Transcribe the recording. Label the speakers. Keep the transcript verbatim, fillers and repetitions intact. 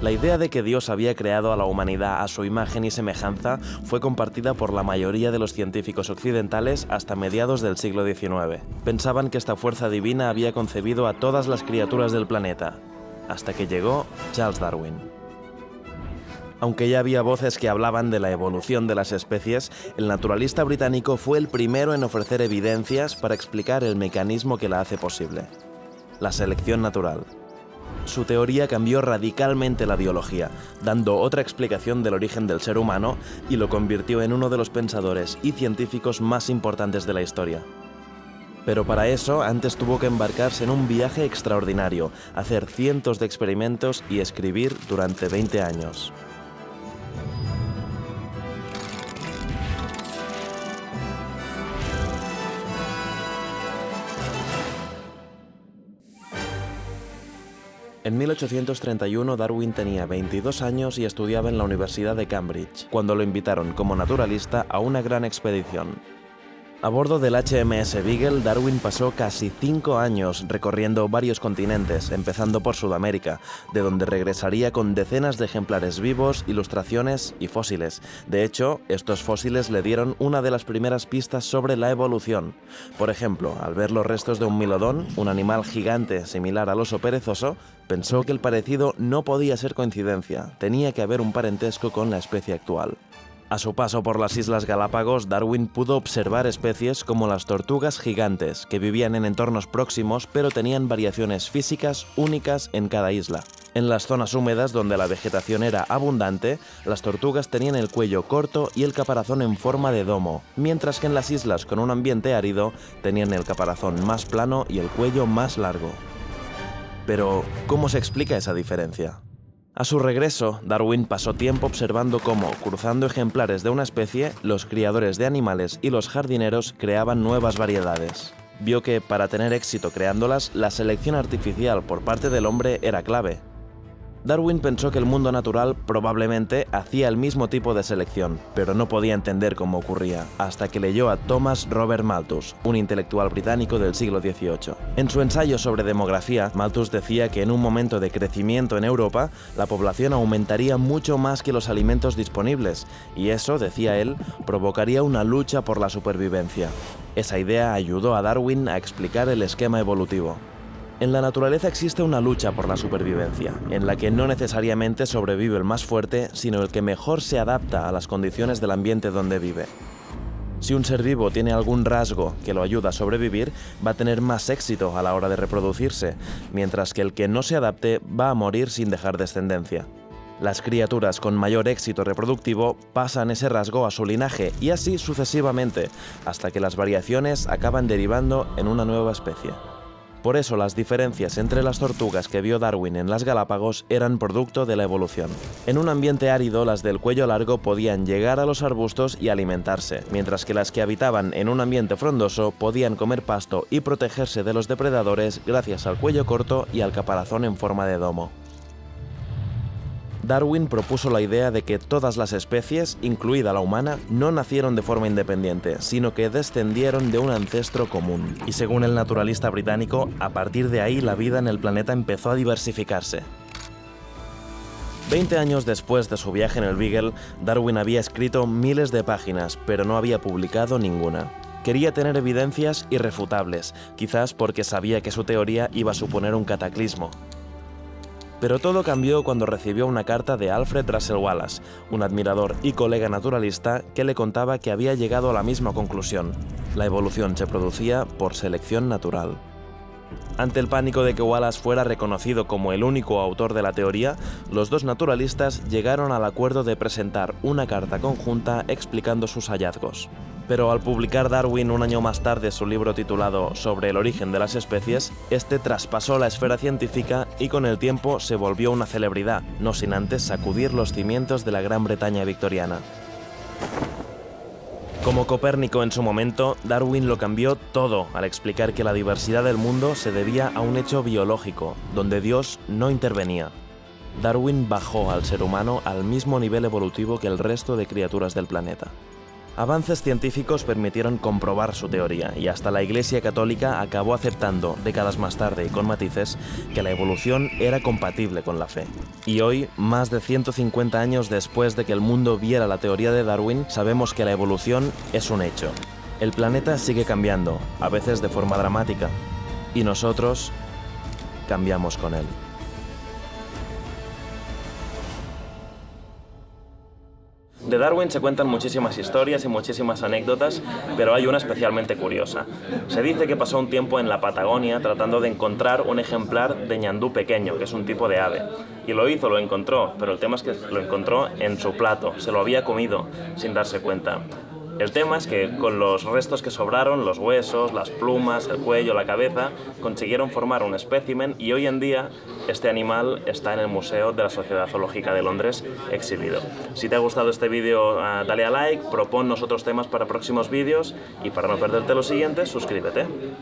Speaker 1: La idea de que Dios había creado a la humanidad a su imagen y semejanza fue compartida por la mayoría de los científicos occidentales hasta mediados del siglo diecinueve. Pensaban que esta fuerza divina había concebido a todas las criaturas del planeta, hasta que llegó Charles Darwin. Aunque ya había voces que hablaban de la evolución de las especies, el naturalista británico fue el primero en ofrecer evidencias para explicar el mecanismo que la hace posible: la selección natural. Su teoría cambió radicalmente la biología, dando otra explicación del origen del ser humano y lo convirtió en uno de los pensadores y científicos más importantes de la historia. Pero para eso antes tuvo que embarcarse en un viaje extraordinario, hacer cientos de experimentos y escribir durante veinte años. En mil ochocientos treinta y uno Darwin tenía veintidós años y estudiaba en la Universidad de Cambridge, cuando lo invitaron como naturalista a una gran expedición. A bordo del H M S Beagle, Darwin pasó casi cinco años recorriendo varios continentes, empezando por Sudamérica, de donde regresaría con decenas de ejemplares vivos, ilustraciones y fósiles. De hecho, estos fósiles le dieron una de las primeras pistas sobre la evolución. Por ejemplo, al ver los restos de un milodón, un animal gigante similar al oso perezoso, pensó que el parecido no podía ser coincidencia, tenía que haber un parentesco con la especie actual. A su paso por las Islas Galápagos, Darwin pudo observar especies como las tortugas gigantes, que vivían en entornos próximos pero tenían variaciones físicas únicas en cada isla. En las zonas húmedas, donde la vegetación era abundante, las tortugas tenían el cuello corto y el caparazón en forma de domo, mientras que en las islas con un ambiente árido tenían el caparazón más plano y el cuello más largo. Pero, ¿cómo se explica esa diferencia? A su regreso, Darwin pasó tiempo observando cómo, cruzando ejemplares de una especie, los criadores de animales y los jardineros creaban nuevas variedades. Vio que, para tener éxito creándolas, la selección artificial por parte del hombre era clave. Darwin pensó que el mundo natural probablemente hacía el mismo tipo de selección, pero no podía entender cómo ocurría, hasta que leyó a Thomas Robert Malthus, un intelectual británico del siglo dieciocho. En su ensayo sobre demografía, Malthus decía que en un momento de crecimiento en Europa, la población aumentaría mucho más que los alimentos disponibles, y eso, decía él, provocaría una lucha por la supervivencia. Esa idea ayudó a Darwin a explicar el esquema evolutivo. En la naturaleza existe una lucha por la supervivencia, en la que no necesariamente sobrevive el más fuerte, sino el que mejor se adapta a las condiciones del ambiente donde vive. Si un ser vivo tiene algún rasgo que lo ayuda a sobrevivir, va a tener más éxito a la hora de reproducirse, mientras que el que no se adapte va a morir sin dejar descendencia. Las criaturas con mayor éxito reproductivo pasan ese rasgo a su linaje y así sucesivamente, hasta que las variaciones acaban derivando en una nueva especie. Por eso las diferencias entre las tortugas que vio Darwin en las Galápagos eran producto de la evolución. En un ambiente árido, las del cuello largo podían llegar a los arbustos y alimentarse, mientras que las que habitaban en un ambiente frondoso podían comer pasto y protegerse de los depredadores gracias al cuello corto y al caparazón en forma de domo. Darwin propuso la idea de que todas las especies, incluida la humana, no nacieron de forma independiente, sino que descendieron de un ancestro común. Y según el naturalista británico, a partir de ahí la vida en el planeta empezó a diversificarse. Veinte años después de su viaje en el Beagle, Darwin había escrito miles de páginas, pero no había publicado ninguna. Quería tener evidencias irrefutables, quizás porque sabía que su teoría iba a suponer un cataclismo. Pero todo cambió cuando recibió una carta de Alfred Russel Wallace, un admirador y colega naturalista que le contaba que había llegado a la misma conclusión: la evolución se producía por selección natural. Ante el pánico de que Wallace fuera reconocido como el único autor de la teoría, los dos naturalistas llegaron al acuerdo de presentar una carta conjunta explicando sus hallazgos. Pero al publicar Darwin un año más tarde su libro titulado Sobre el origen de las especies, este traspasó la esfera científica y con el tiempo se volvió una celebridad, no sin antes sacudir los cimientos de la Gran Bretaña victoriana. Como Copérnico en su momento, Darwin lo cambió todo al explicar que la diversidad del mundo se debía a un hecho biológico, donde Dios no intervenía. Darwin bajó al ser humano al mismo nivel evolutivo que el resto de criaturas del planeta. Avances científicos permitieron comprobar su teoría y hasta la Iglesia Católica acabó aceptando, décadas más tarde y con matices, que la evolución era compatible con la fe. Y hoy, más de ciento cincuenta años después de que el mundo viera la teoría de Darwin, sabemos que la evolución es un hecho. El planeta sigue cambiando, a veces de forma dramática, y nosotros cambiamos con él. De Darwin se cuentan muchísimas historias y muchísimas anécdotas, pero hay una especialmente curiosa. Se dice que pasó un tiempo en la Patagonia tratando de encontrar un ejemplar de ñandú pequeño, que es un tipo de ave. Y lo hizo, lo encontró, pero el tema es que lo encontró en su plato, se lo había comido sin darse cuenta. El tema es que con los restos que sobraron, los huesos, las plumas, el cuello, la cabeza, consiguieron formar un espécimen y hoy en día este animal está en el Museo de la Sociedad Zoológica de Londres exhibido. Si te ha gustado este vídeo, dale a like, proponnos otros temas para próximos vídeos y para no perderte los siguientes, suscríbete.